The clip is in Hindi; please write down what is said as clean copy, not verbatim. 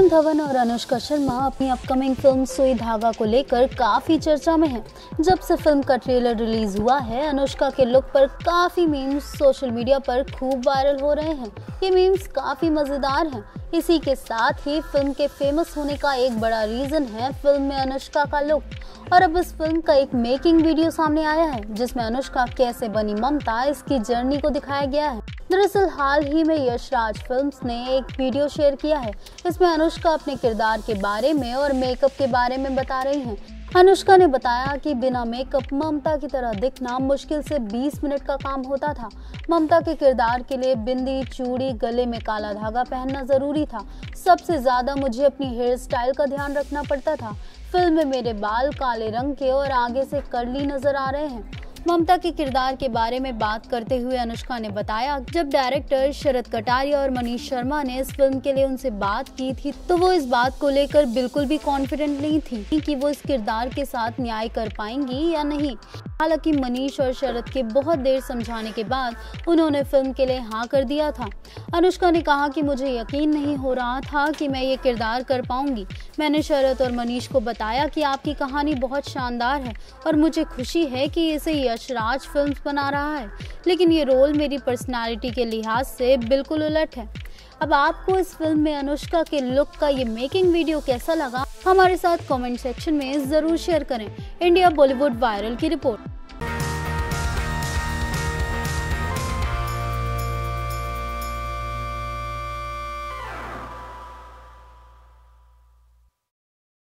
धवन और अनुष्का शर्मा अपनी अपकमिंग फिल्म सुई धागा को लेकर काफी चर्चा में हैं। जब से फिल्म का ट्रेलर रिलीज हुआ है, अनुष्का के लुक पर काफी मीम्स सोशल मीडिया पर खूब वायरल हो रहे हैं। ये मीम्स काफी मजेदार हैं। इसी के साथ ही फिल्म के फेमस होने का एक बड़ा रीजन है फिल्म में अनुष्का का लुक। और अब इस फिल्म का एक मेकिंग वीडियो सामने आया है, जिसमें अनुष्का कैसे बनी ममता, इसकी जर्नी को दिखाया गया है। दरअसल हाल ही में यशराज फिल्म्स ने एक वीडियो शेयर किया है। इसमें अनुष्का अपने किरदार के बारे में और मेकअप के बारे में बता रही हैं। अनुष्का ने बताया कि बिना मेकअप ममता की तरह दिखना मुश्किल से 20 मिनट का काम होता था। ममता के किरदार के लिए बिंदी, चूड़ी, गले में काला धागा पहनना जरूरी था। सबसे ज्यादा मुझे अपनी हेयर स्टाइल का ध्यान रखना पड़ता था। फिल्म में मेरे बाल काले रंग के और आगे से कर्ली नजर आ रहे हैं। ममता के किरदार के बारे में बात करते हुए अनुष्का ने बताया, जब डायरेक्टर शरद कटारिया और मनीष शर्मा ने इस फिल्म के लिए उनसे बात की थी तो वो इस बात को लेकर बिल्कुल भी कॉन्फिडेंट नहीं थी कि वो इस किरदार के साथ न्याय कर पाएंगी या नहीं। हालांकि मनीष और शरद के बहुत देर समझाने के बाद उन्होंने फिल्म के लिए हाँ कर दिया था। अनुष्का ने कहा कि मुझे यकीन नहीं हो रहा था कि मैं ये किरदार कर पाऊंगी। मैंने शरद और मनीष को बताया कि आपकी कहानी बहुत शानदार है और मुझे खुशी है कि इसे यशराज फिल्म्स बना रहा है, लेकिन ये रोल मेरी पर्सनालिटी के लिहाज से बिल्कुल उलट है। अब आपको इस फिल्म में अनुष्का के लुक का ये मेकिंग वीडियो कैसा लगा, हमारे साथ कमेंट सेक्शन में जरूर शेयर करें। इंडिया बॉलीवुड वायरल की रिपोर्ट।